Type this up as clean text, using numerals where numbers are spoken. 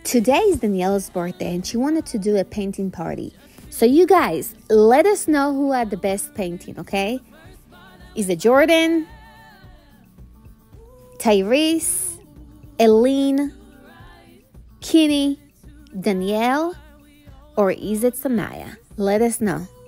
Today is Daniela's birthday and she wanted to do a painting party. So you guys, let us know who had the best painting, okay? Is it Jordan, Tyrese, Eileen, Kenny, Danielle, or is it Samaya? Let us know.